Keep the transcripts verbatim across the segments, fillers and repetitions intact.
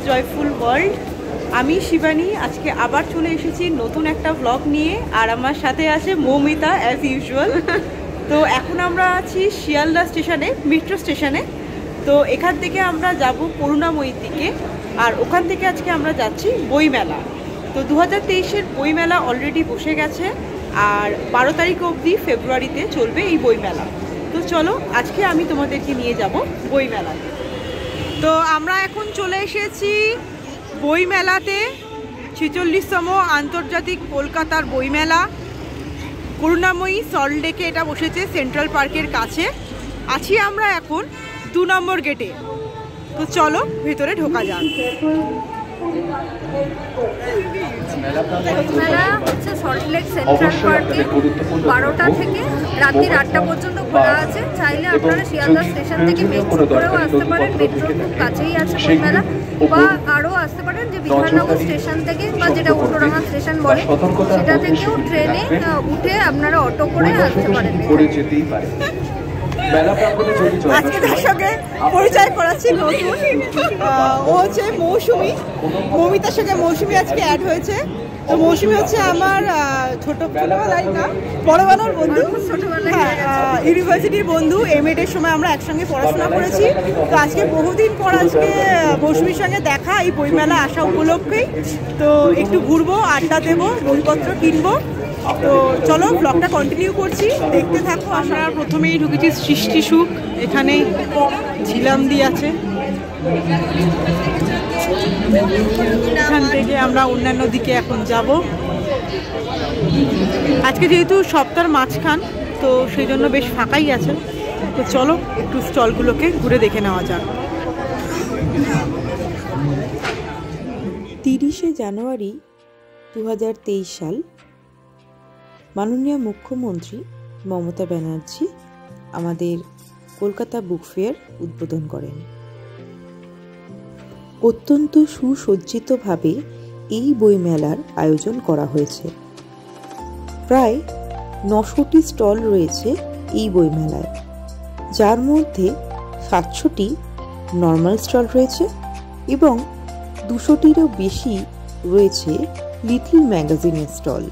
Joyful world. আমি শিবানী, আজকে আবার চলে এসেছি নতুন একটা ব্লগ নিয়ে, আর আমার সাথে আছে মৌমিতা অ্যাজ ইউজুয়াল। তো এখন আমরা আছি শিয়ালদা স্টেশনে, মেট্রো স্টেশনে। তো এখান থেকে আমরা যাব করুণাময়ীর দিকে, আর ওখান থেকে আজকে আমরা যাচ্ছি বইমেলা। তো দু হাজার তেইশের বইমেলা অলরেডি বসে গেছে, আর বারো তারিখ অবধি ফেব্রুয়ারিতে চলবে এই বইমেলা। তো চলো আজকে আমি তোমাদেরকে নিয়ে যাব বইমেলাতে। তো আমরা এখন চলে এসেছি বইমেলাতে, ছেচল্লিশতম আন্তর্জাতিক কলকাতার বইমেলা। করুণাময়ী সল্টলেকে এটা বসেছে, সেন্ট্রাল পার্কের কাছে। আছি আমরা এখন দু নম্বর গেটে। তো চলো ভেতরে ঢোকা যাক। মেলা হচ্ছে সল্টলেক সেন্ট্রাল পার্কে বারোটা থেকে রাত্রির আটটা পর্যন্ত খোলা আছে। চাইলে আপনারা শিয়ালদা স্টেশন থেকে মেট্রো করেও আসতে পারেন, মেট্রোর খুব কাছেই আছে বইমেলা, বা আরও আসতে পারেন যে বিধাননগর স্টেশন থেকে, বা যেটা উল্টোডাঙ্গা স্টেশন বলে সেটা থেকেও ট্রেনে উঠে আপনারা অটো করে আসতে পারেন। আজকে তার সঙ্গে পরিচয় করাচ্ছি নতুন, ও হচ্ছে মৌসুমি। মৌমিতার সঙ্গে মৌসুমি আজকে অ্যাড হয়েছে। তো মৌসুমি হচ্ছে আমার ছোট ছোটবেলায় না বড়বেলার বন্ধু, হ্যাঁ ইউনিভার্সিটির বন্ধু। এম এড এর সময় আমরা একসঙ্গে পড়াশোনা করেছি। তো আজকে বহুদিন পর আজকে মৌসুমির সঙ্গে দেখা, এই বইমেলা আসা উপলক্ষেই। তো একটু ঘুরবো, আড্ডা দেবো, বইপত্র কিনবো। তো চলো ব্লগটা কন্টিনিউ করছি, দেখতে থাকো। আমরা প্রথমেই ঢুকেছি সৃষ্টি সুখ, এখানে ঝিলাম দিয়ে আছে। এখান থেকে আমরা অন্যান্য দিকে এখন যাব। আজকে যেহেতু সপ্তাহের মাঝখান, তো সেই জন্য বেশ ফাঁকাই আছে। তো চলো একটু স্টলগুলোকে ঘুরে দেখে নেওয়া যাক। তিরিশে জানুয়ারি দু হাজার তেইশ সাল মাননীয় মুখ্যমন্ত্রী মমতা ব্যানার্জি আমাদের কলকাতা বুক ফেয়ার উদ্বোধন করেন। অত্যন্ত সুসজ্জিতভাবে এই বইমেলার আয়োজন করা হয়েছে। প্রায় নশোটি স্টল রয়েছে এই বইমেলায়, যার মধ্যে সাতশোটি নর্মাল স্টল রয়েছে এবং দুশোটিরও বেশি রয়েছে লিটল ম্যাগাজিনের স্টল।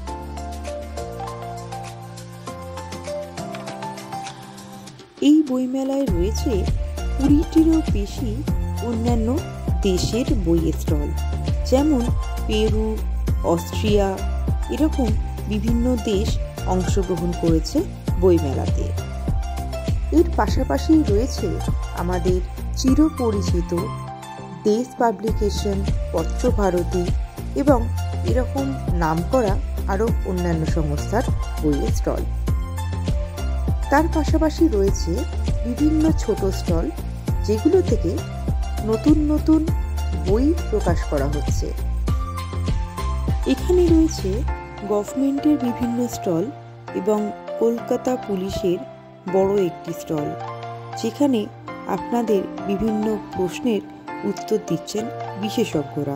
এই বইমেলায় রয়েছে কুড়িটিরও বেশি অন্যান্য দেশের বইয়ের স্টল, যেমন পেরু, অস্ট্রিয়া, এরকম বিভিন্ন দেশ অংশগ্রহণ করেছে বইমেলাতে। এর পাশাপাশি রয়েছে আমাদের চিরপরিচিত দেশ পাবলিকেশন, পত্রভারতী এবং এরকম নামকরা আরও অন্যান্য সংস্থার বইয়ের স্টল। তার পাশাপাশি রয়েছে বিভিন্ন ছোট স্টল, যেগুলো থেকে নতুন নতুন বই প্রকাশ করা হচ্ছে। এখানে রয়েছে গভর্নমেন্টের বিভিন্ন স্টল এবং কলকাতা পুলিশের বড় একটি স্টল, যেখানে আপনাদের বিভিন্ন প্রশ্নের উত্তর দিচ্ছেন বিশেষজ্ঞরা।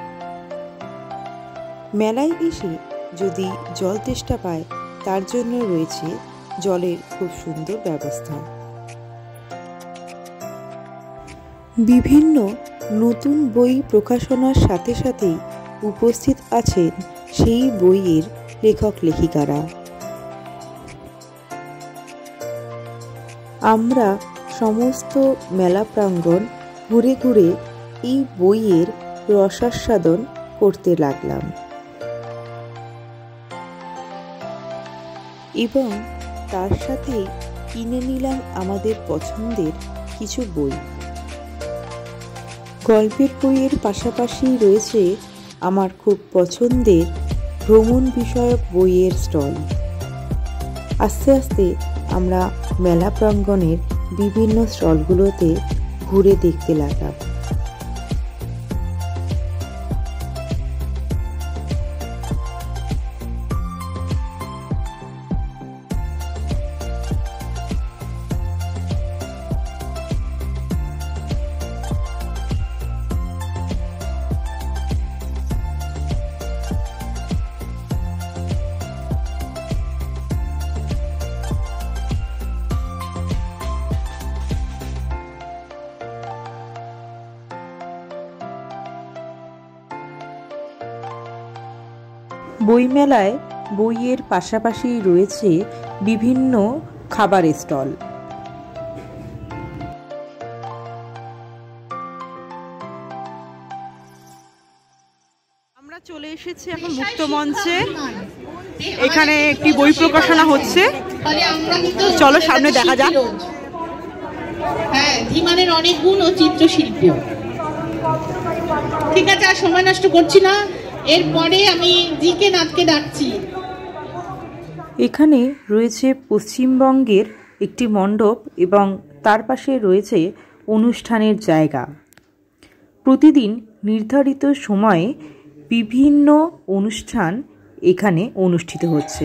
মেলায় এসে যদি জল তেষ্টা পায়, তার জন্য রয়েছে জলের খুব সুন্দর ব্যবস্থা। বিভিন্ন নতুন বই প্রকাশনার সাথে সাথেই উপস্থিত আছেন সেই বইয়ের লেখক লেখিকারা। আমরা সমস্ত মেলা প্রাঙ্গণ ঘুরে ঘুরে এই বইয়ের রসাস্বাদন করতে লাগলাম এবং তার সাথে কিনে নিলাম আমাদের পছন্দের কিছু বই। গল্পের বইয়ের পাশাপাশি রয়েছে আমার খুব পছন্দের ভ্রমণ বিষয়ক বইয়ের স্টল। আস্তে আস্তে আমরা মেলা প্রাঙ্গণের বিভিন্ন স্টলগুলোতে ঘুরে দেখতে লাগলাম। বইমেলায় বইয়ের পাশাপাশি রয়েছে বিভিন্ন খাবারের স্টল। আমরা চলে এসেছি এখন মুক্ত মঞ্চে। এখানে একটি বই প্রকাশনা হচ্ছে, চলো সামনে দেখা যাক। হ্যাঁ, ধীমানের অনেক গুণ ও চিত্রশিল্পী। ঠিক আছে, আর সময় নষ্ট করছি না, এরপরে আমি জিকে নাথকে ডাকছি। এখানে রয়েছে পশ্চিমবঙ্গের একটি মণ্ডপ এবং তার পাশে রয়েছে অনুষ্ঠানের জায়গা। প্রতিদিন নির্ধারিত সময়ে বিভিন্ন অনুষ্ঠান এখানে অনুষ্ঠিত হচ্ছে।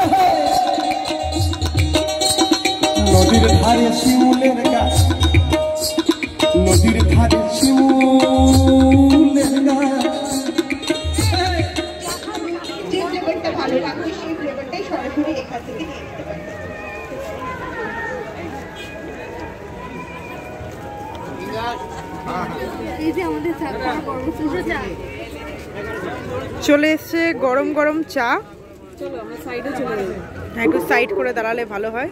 নদীর ধারে শিমুলের গাছ, নদীর ধারে শিমুলের গাছ। যে ফ্লেভারটা ভালো লাগবে সেই ফ্লেভারটাই সরাসরি এখান থেকে নিয়ে নিতে পারেন। এই যে আমাদের চা খাওয়ার পর্ব চা চলে এসছে গরম গরম চা। চলো আমরা সাইডে চলে যাই। হ্যাঁ, একটু সাইড করে দাঁড়ালে ভালো হয়।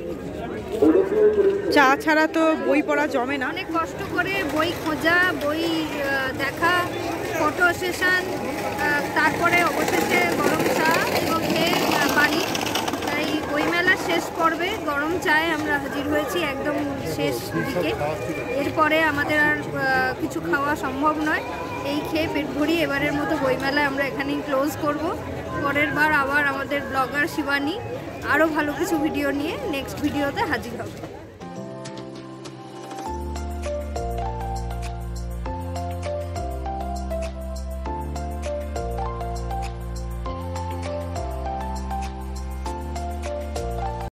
চা ছাড়া তো বই পড়া জমে না। অনেক কষ্ট করে বই খোঁজা, বই দেখা, ফটো সেশন, তারপরে অবশেষে গরম চা এবং খেয়ে বাড়ি। তাই বইমেলার শেষ পর্বে গরম চায়ে আমরা হাজির হয়েছি একদম শেষ দিকে। এরপরে আমাদের আর কিছু খাওয়া সম্ভব নয়। এই খেয়ে পেট ভরিয়ে এবারের মতো বইমেলায় আমরা এখানেই ক্লোজ করব। পরের বার আবার আমাদের ব্লগার শিবানী আরও ভালো কিছু ভিডিও নিয়ে নেক্সট ভিডিওতে হাজির হবে।